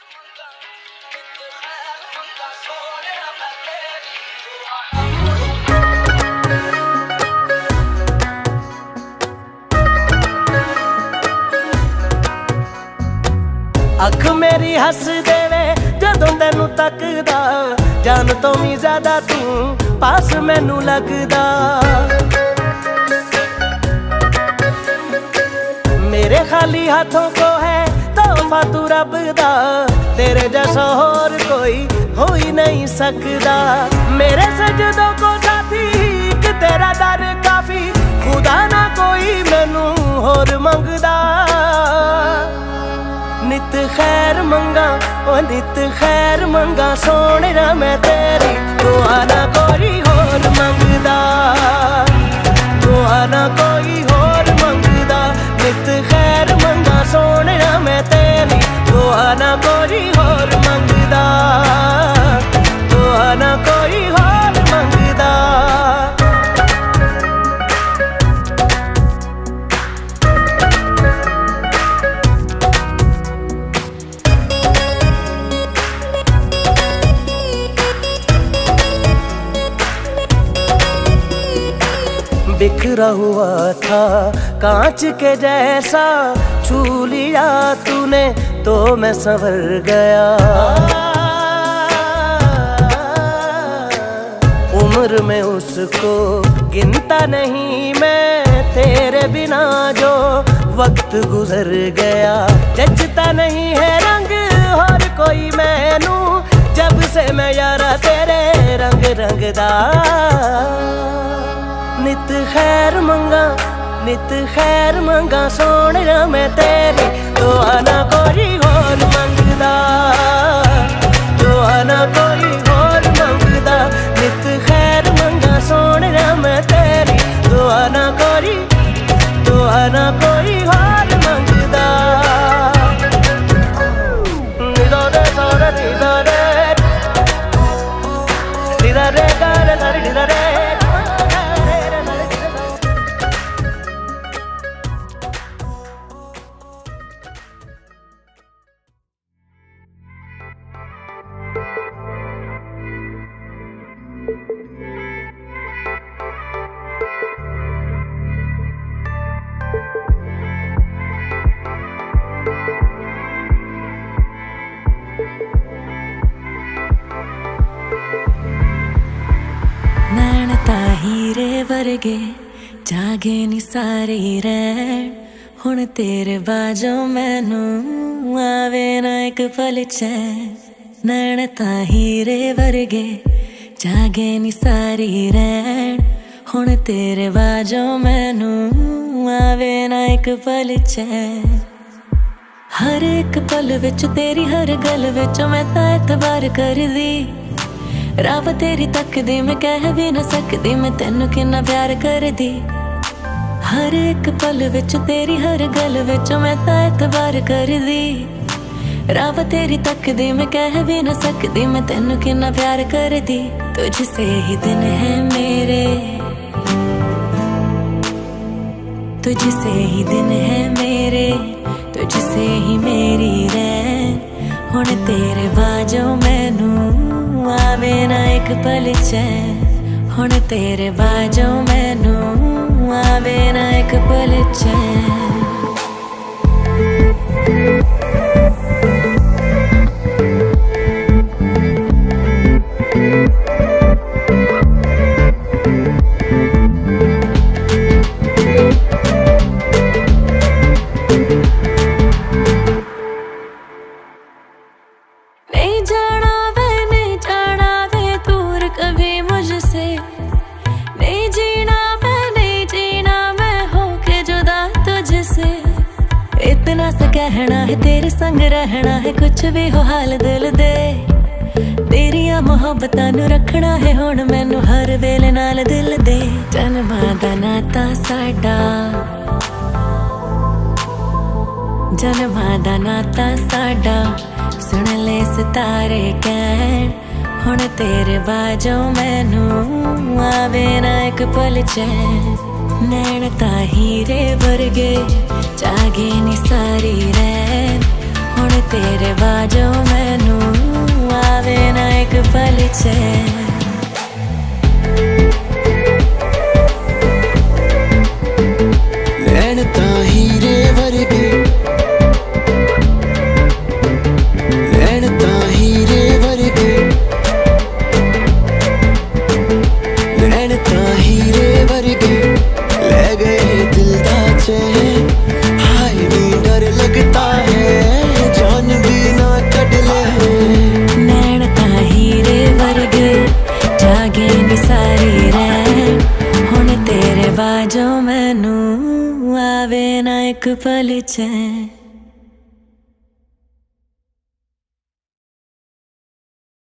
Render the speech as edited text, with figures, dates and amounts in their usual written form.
अख मेरी हस देवे जदों तेनू तकदा, जान तो भी ज्यादा तू पास मैनू लगदा। मेरे खाली हाथों को है तोहफा तू रब दा, तेरे जैसा होर कोई हो ही नहीं सकदा। मेरे सजदों को साथी एक तेरा दर काफी, खुदा ना कोई मैनू होर मंगदा। नित खैर मंगा ओ नित खैर मंगा, सोने ना मैं तेरी दुआ ना कोई होर मंगदा, दुआ ना कोई होर मंगदा। नित खैर मंगा सोने ना मैं तेरी दुआ ना कोई होर मंगदा, दुआ ना कोई होर मंगदा। बिखरा हुआ था कांच के जैसा, छू लिया तूने तो मैं संवर गया। उम्र में उसको गिनता नहीं मैं, तेरे बिना जो वक्त गुजर गया। जचता नहीं है रंग और कोई मैनू, जब से मैं यारा तेरे रंग रंगदा। नित खैर मंगा नित खैर मंगा, सोने ना मैं तेरी दुआ ना कोई होर मंगदा, दुआ ना कोई होर मंगदा। नित खैर मंगा सोने ना मैं तेरी दुआ ना कोई होर मंगदा। निदा रे सारे निदा रे निदा रे गारे सारे निदा रे। नैन हीरे वर्गे जागे नी सारी रैन, हुण तेरे बाजों मैनू आवे ना एक पल चैन। नैन हीरे वर्गे जागे नी सारी रैन, हुण तेरे बाजों मैनू आवे ना एक पल चैन। हर एक पल विच तेरी हर गल विच मैं तां एतबार करदी, रब तेरी तकदी मैं कह भी न सकदी, मैं तेनू किन्ना प्यार करदी। हर एक पल विच तेरी हर गल विच मैं तां एतबार करदी, रब तेरी तकदी मैं कह भी न सकदी, मैं तेनू किन्ना प्यार करदी। तुझसे ही दिन है मेरे, तुझसे ही दिन है मेरे, तुझसे ही मेरी रैन। हुण तेरे बाजों मैनू आवे ना एक पल चैन, हुण तेरे बाजों मैनू आवे ना एक पल चैन। कहना है तेरे संग रहना है, कुछ भी हो हाल दिल दे। तेरिया मोहब्बतां नू रखना है हुण मैनू हर वेले नाल दिल दे। जन्मां दा नाता साडा, जन्मां दा नाता साडा, सुन ले सितारे कहण। हुण तेरे बाजों मैनू आवे ना एक पल चैन। नैन हीरे वर्गे जागे नी सारी रैन, हुण तेरे बाजों मैनू आवे ना एक पल चैन। नैन तां हीरे वर्गे, नैन तां हीरे वर्गे, नैन तां हीरे वर्गे ले गए दिल दा चैन। हाय नी डर लगता है जान भी ना कट ले। नैन तां हीरे वर्गे जागे नी सारी रैन, हुण तेरे बाजों मैनू आवे ना एक पल चैन।